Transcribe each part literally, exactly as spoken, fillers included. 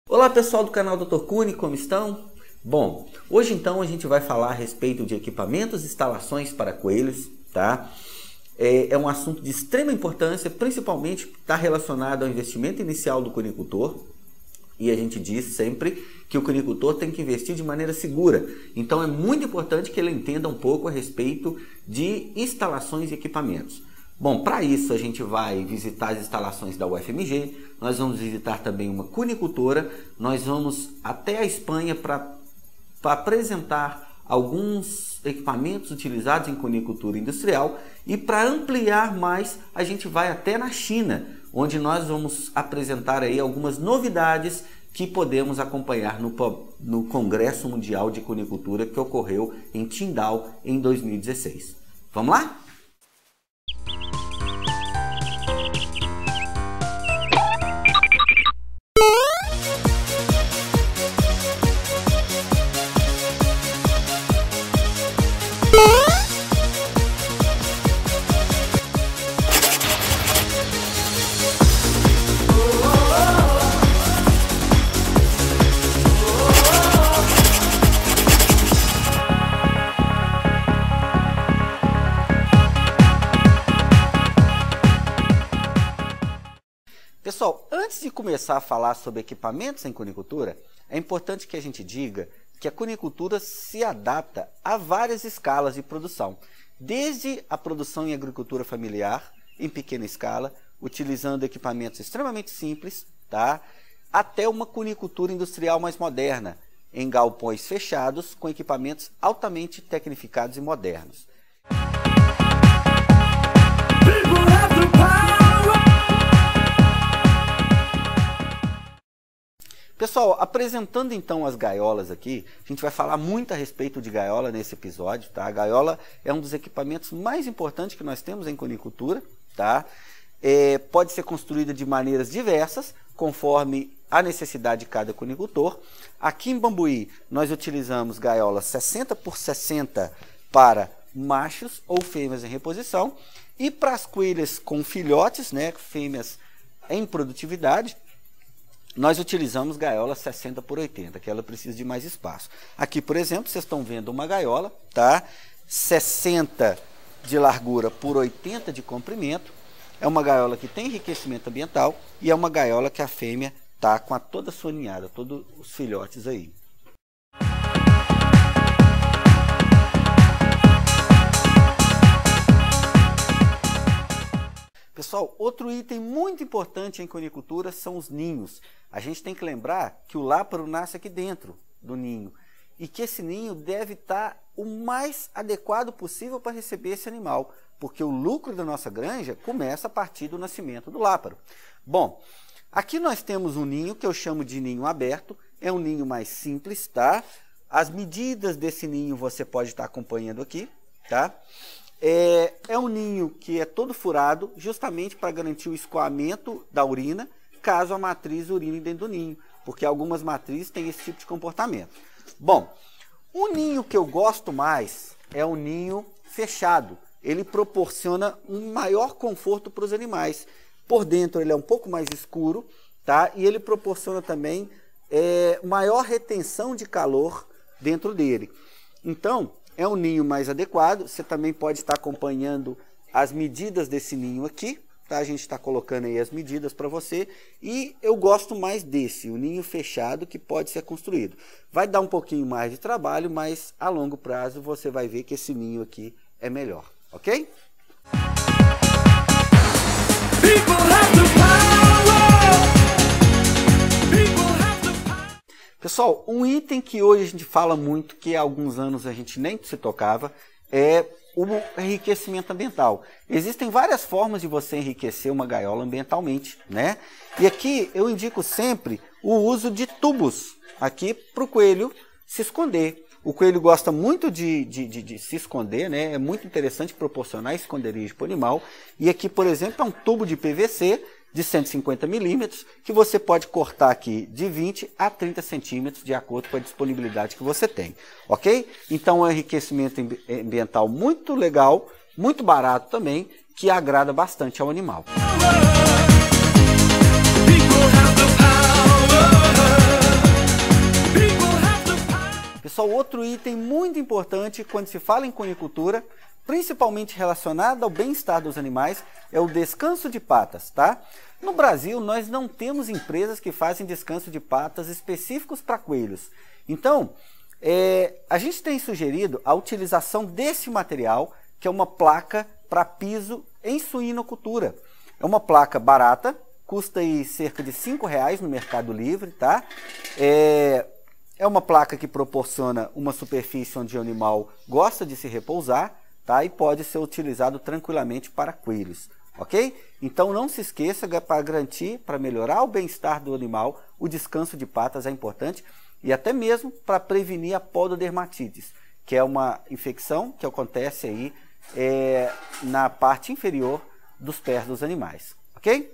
Olá pessoal do canal doutor Cune, como estão? Bom, hoje então a gente vai falar a respeito de equipamentos e instalações para coelhos, tá? É, é um assunto de extrema importância, principalmente está relacionado ao investimento inicial do cunicultor. E a gente diz sempre que o cunicultor tem que investir de maneira segura. Então é muito importante que ele entenda um pouco a respeito de instalações e equipamentos. Bom, para isso a gente vai visitar as instalações da U F M G, nós vamos visitar também uma cunicultora, nós vamos até a Espanha para apresentar alguns equipamentos utilizados em cunicultura industrial e para ampliar mais a gente vai até na China, onde nós vamos apresentar aí algumas novidades que podemos acompanhar no, no Congresso Mundial de Cunicultura que ocorreu em Qingdao em dois mil e dezesseis. Vamos lá? Pessoal, antes de começar a falar sobre equipamentos em cunicultura, é importante que a gente diga que a cunicultura se adapta a várias escalas de produção, desde a produção em agricultura familiar, em pequena escala, utilizando equipamentos extremamente simples, tá? Até uma cunicultura industrial mais moderna, em galpões fechados com equipamentos altamente tecnificados e modernos. Pessoal, apresentando então as gaiolas aqui, a gente vai falar muito a respeito de gaiola nesse episódio, tá? A gaiola é um dos equipamentos mais importantes que nós temos em cunicultura, tá? É, pode ser construída de maneiras diversas, conforme a necessidade de cada cunicultor. Aqui em Bambuí, nós utilizamos gaiolas sessenta por sessenta para machos ou fêmeas em reposição, e para as coelhas com filhotes, né, fêmeas em produtividade, nós utilizamos gaiola sessenta por oitenta, que ela precisa de mais espaço. Aqui, por exemplo, vocês estão vendo uma gaiola, tá? sessenta de largura por oitenta de comprimento. É uma gaiola que tem enriquecimento ambiental e é uma gaiola que a fêmea tá com a toda sua ninhada, todos os filhotes aí. Pessoal, outro item muito importante em cunicultura são os ninhos. A gente tem que lembrar que o láparo nasce aqui dentro do ninho e que esse ninho deve estar o mais adequado possível para receber esse animal, porque o lucro da nossa granja começa a partir do nascimento do láparo. Bom, aqui nós temos um ninho que eu chamo de ninho aberto, é um ninho mais simples, tá? As medidas desse ninho você pode estar acompanhando aqui, tá? É, é um ninho que é todo furado justamente para garantir o escoamento da urina, caso a matriz urine dentro do ninho, porque algumas matrizes têm esse tipo de comportamento. Bom, o ninho que eu gosto mais é o ninho fechado. Ele proporciona um maior conforto para os animais. Por dentro ele é um pouco mais escuro, tá? E ele proporciona também é, maior retenção de calor dentro dele. Então, é um ninho mais adequado. Você também pode estar acompanhando as medidas desse ninho aqui, tá? A gente está colocando aí as medidas para você. E eu gosto mais desse, o ninho fechado que pode ser construído. Vai dar um pouquinho mais de trabalho, mas a longo prazo você vai ver que esse ninho aqui é melhor, ok? Pessoal, um item que hoje a gente fala muito, que há alguns anos a gente nem se tocava, é o enriquecimento ambiental. Existem várias formas de você enriquecer uma gaiola ambientalmente, né? E aqui eu indico sempre o uso de tubos aqui para o coelho se esconder. O coelho gosta muito de, de, de, de se esconder, né? É muito interessante proporcionar esconderijo para o animal. E aqui, por exemplo, é um tubo de P V C de cento e cinquenta milímetros, que você pode cortar aqui de vinte a trinta centímetros, de acordo com a disponibilidade que você tem, ok? Então é um enriquecimento ambiental muito legal, muito barato também, que agrada bastante ao animal. Pessoal, outro item muito importante quando se fala em cunicultura, principalmente relacionado ao bem-estar dos animais, é o descanso de patas, tá? No Brasil, nós não temos empresas que fazem descanso de patas específicos para coelhos. Então, é, a gente tem sugerido a utilização desse material, que é uma placa para piso em suinocultura. É uma placa barata, custa aí cerca de cinco reais no Mercado Livre, tá? É, é uma placa que proporciona uma superfície onde o animal gosta de se repousar, tá? E pode ser utilizado tranquilamente para coelhos, ok? Então não se esqueça, para garantir, para melhorar o bem-estar do animal, o descanso de patas é importante e até mesmo para prevenir a pododermatites, que é uma infecção que acontece aí é, na parte inferior dos pés dos animais, ok?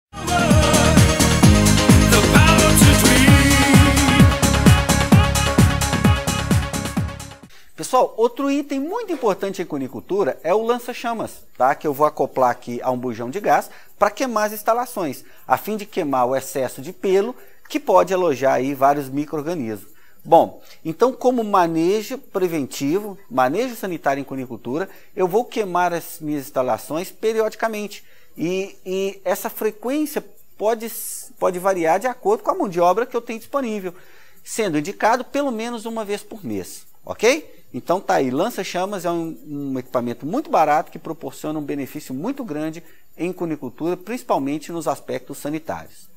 Pessoal, outro item muito importante em cunicultura é o lança-chamas, tá? Que eu vou acoplar aqui a um bujão de gás para queimar as instalações, a fim de queimar o excesso de pelo que pode alojar aí vários micro-organismos. Bom, então como manejo preventivo, manejo sanitário em cunicultura, eu vou queimar as minhas instalações periodicamente e, e essa frequência pode, pode variar de acordo com a mão de obra que eu tenho disponível, sendo indicado pelo menos uma vez por mês, ok? Então tá aí, lança-chamas é um, um equipamento muito barato que proporciona um benefício muito grande em cunicultura, principalmente nos aspectos sanitários.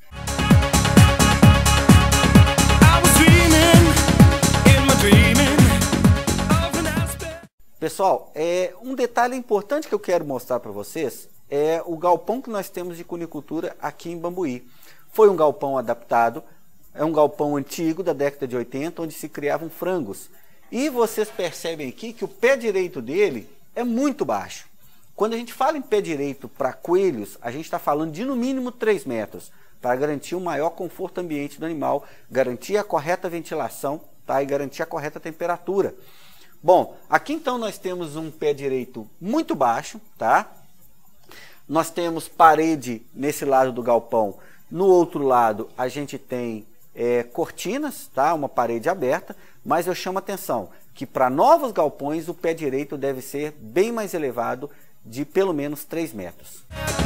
Pessoal, é, um detalhe importante que eu quero mostrar para vocês é o galpão que nós temos de cunicultura aqui em Bambuí. Foi um galpão adaptado, é um galpão antigo da década de oitenta, onde se criavam frangos. E vocês percebem aqui que o pé direito dele é muito baixo. Quando a gente fala em pé direito para coelhos, a gente está falando de no mínimo três metros, para garantir um maior conforto ambiente do animal, garantir a correta ventilação, tá? E garantir a correta temperatura. Bom, aqui então nós temos um pé direito muito baixo, tá? Nós temos parede nesse lado do galpão. No outro lado a gente tem é, cortinas, tá? Uma parede aberta. Mas eu chamo a atenção que para novos galpões o pé direito deve ser bem mais elevado, de pelo menos três metros.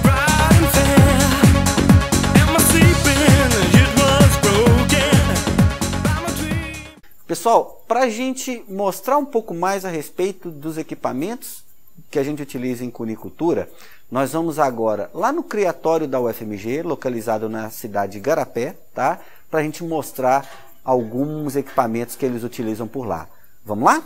Pessoal, para a gente mostrar um pouco mais a respeito dos equipamentos que a gente utiliza em cunicultura, nós vamos agora lá no criatório da U F M G, localizado na cidade de Igarapé, tá? Para a gente mostrar alguns equipamentos que eles utilizam por lá. Vamos lá?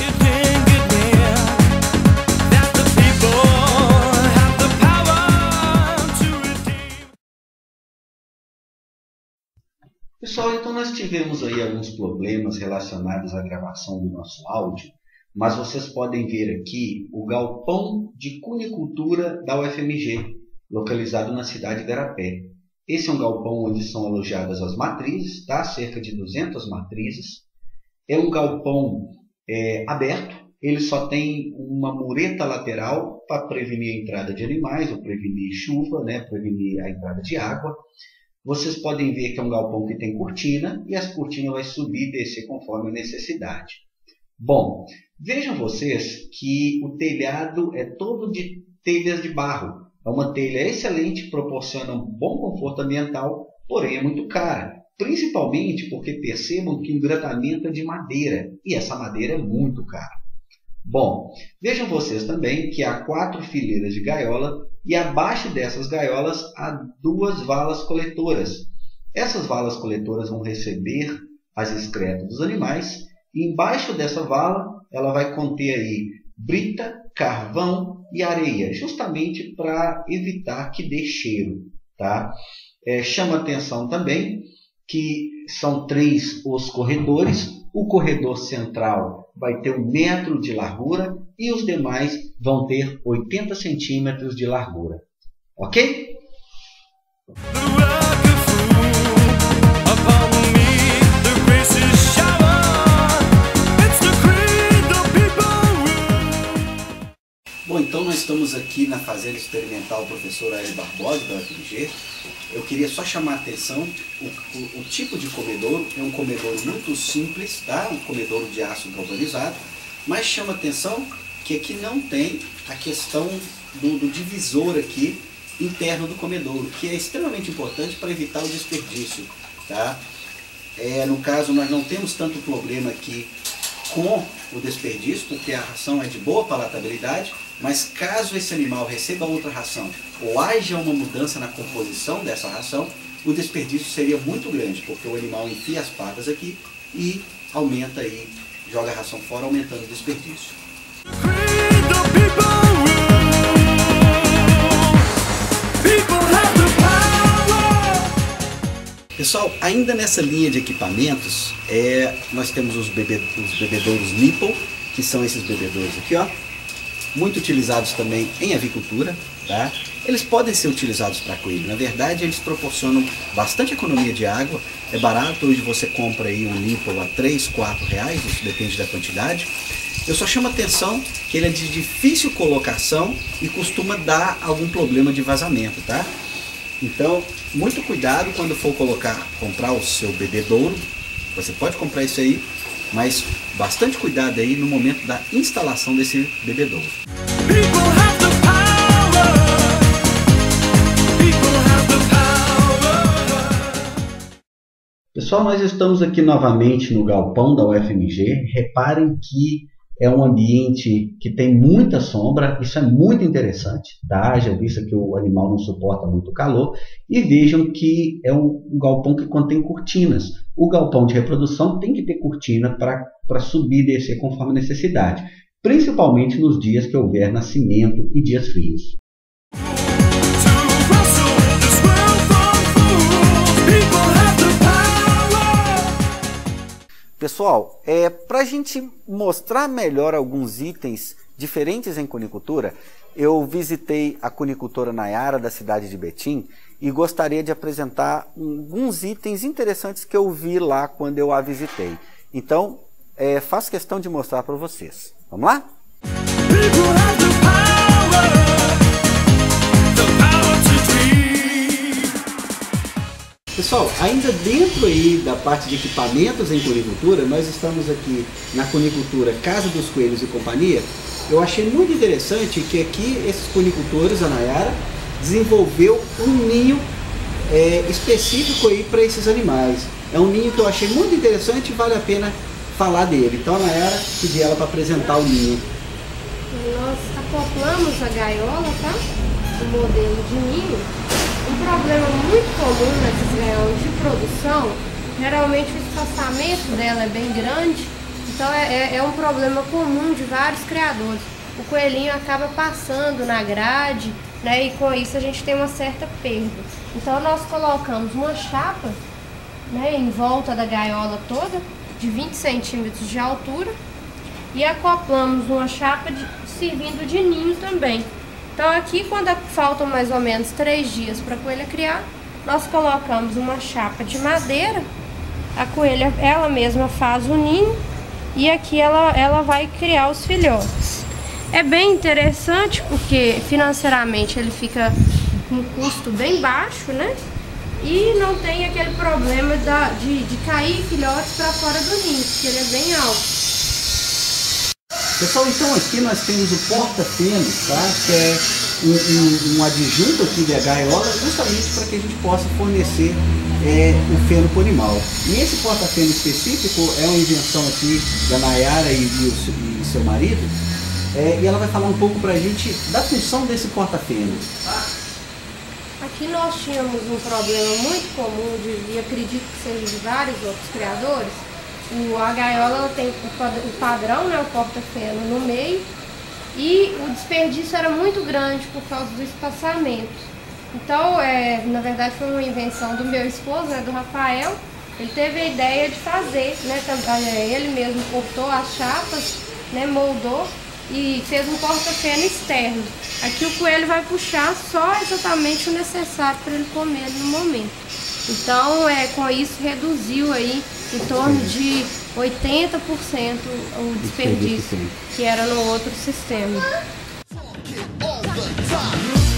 Pessoal, então nós tivemos aí alguns problemas relacionados à gravação do nosso áudio, mas vocês podem ver aqui o galpão de cunicultura da U F M G, localizado na cidade de Igarapé. Esse é um galpão onde são alojadas as matrizes, tá? Cerca de duzentas matrizes. É um galpão é, aberto, ele só tem uma mureta lateral para prevenir a entrada de animais, ou prevenir chuva, né? Prevenir a entrada de água. Vocês podem ver que é um galpão que tem cortina, e as cortinas vão subir e descer conforme a necessidade. Bom, vejam vocês que o telhado é todo de telhas de barro. É uma telha excelente, proporciona um bom conforto ambiental, porém é muito cara. Principalmente porque percebam que o engratamento é de madeira, e essa madeira é muito cara. Bom, vejam vocês também que há quatro fileiras de gaiola, e abaixo dessas gaiolas há duas valas coletoras. Essas valas coletoras vão receber as excretas dos animais, e embaixo dessa vala ela vai conter aí brita, carvão e areia, justamente para evitar que dê cheiro, tá? É, chama atenção também que são três os corredores. O corredor central vai ter um metro de largura e os demais vão ter oitenta centímetros de largura, ok? Bom, então nós estamos aqui na Fazenda Experimental Professor Aélio Barbosa, da U F M G, eu queria só chamar a atenção, o, o, o tipo de comedouro é um comedouro muito simples, tá? Um comedouro de aço galvanizado, mas chama a atenção que aqui não tem a questão do, do divisor aqui interno do comedouro, que é extremamente importante para evitar o desperdício, tá? É, no caso, nós não temos tanto problema aqui com o desperdício, porque a ração é de boa palatabilidade, mas caso esse animal receba outra ração ou haja uma mudança na composição dessa ração, o desperdício seria muito grande, porque o animal enfia as patas aqui e aumenta aí, joga a ração fora, aumentando o desperdício. Pessoal, ainda nessa linha de equipamentos, é, nós temos os, bebe, os bebedouros nipple, que são esses bebedouros aqui, ó, muito utilizados também em avicultura, tá? Eles podem ser utilizados para coelho, na verdade eles proporcionam bastante economia de água, é barato, hoje você compra aí um nipple a três, quatro reais, isso depende da quantidade. Eu só chamo a atenção que ele é de difícil colocação e costuma dar algum problema de vazamento, tá? Então, muito cuidado quando for colocar, comprar o seu bebedouro. Você pode comprar isso aí, mas bastante cuidado aí no momento da instalação desse bebedouro. Pessoal, nós estamos aqui novamente no galpão da U F M G. Reparem que é um ambiente que tem muita sombra, isso é muito interessante, tá? Já visto que o animal não suporta muito calor. E vejam que é um galpão que contém cortinas. O galpão de reprodução tem que ter cortina para subir e descer conforme a necessidade, principalmente nos dias que houver nascimento e dias frios. Pessoal, é, para a gente mostrar melhor alguns itens diferentes em cunicultura, eu visitei a cunicultora Nayara da cidade de Betim e gostaria de apresentar alguns itens interessantes que eu vi lá quando eu a visitei. Então, é, faço questão de mostrar para vocês. Vamos lá? Pessoal, ainda dentro aí da parte de equipamentos em cunicultura, nós estamos aqui na cunicultura Casa dos Coelhos e Companhia. Eu achei muito interessante que aqui esses cunicultores, a Nayara, desenvolveu um ninho é, específico aí para esses animais. É um ninho que eu achei muito interessante e vale a pena falar dele. Então a Nayara, pedi ela para apresentar o ninho. Nós acoplamos a gaiola, tá? O modelo de ninho. Um problema muito comum nessas gaiolas de produção, geralmente o espaçamento dela é bem grande, então é, é, é um problema comum de vários criadores. O coelhinho acaba passando na grade, né, e com isso a gente tem uma certa perda. Então nós colocamos uma chapa, né, em volta da gaiola toda, de vinte centímetros de altura, e acoplamos uma chapa de, servindo de ninho também. Então aqui, quando faltam mais ou menos três dias para a coelha criar, nós colocamos uma chapa de madeira, a coelha ela mesma faz o ninho e aqui ela, ela vai criar os filhotes. É bem interessante porque financeiramente ele fica com um custo bem baixo, né? E não tem aquele problema da, de, de cair filhotes para fora do ninho, porque ele é bem alto. Pessoal, então aqui nós temos o porta-feno, tá? Que é um, um, um adjunto aqui da gaiola, justamente para que a gente possa fornecer é, o feno para o animal. E esse porta-feno específico é uma invenção aqui da Nayara e, e, o, e seu marido, é, e ela vai falar um pouco para a gente da função desse porta-feno. Aqui nós tínhamos um problema muito comum, de, e acredito que seja de vários outros criadores. O, a gaiola ela tem o padrão, né, o porta-feno no meio, e o desperdício era muito grande por causa do espaçamento. Então, é, na verdade foi uma invenção do meu esposo, né, do Rafael. Ele teve a ideia de fazer, né, ele mesmo cortou as chapas, né, moldou e fez um porta-feno externo. Aqui o coelho vai puxar só exatamente o necessário para ele comer no momento. Então, é, com isso reduziu aí em torno de oitenta por cento o desperdício que era no outro sistema.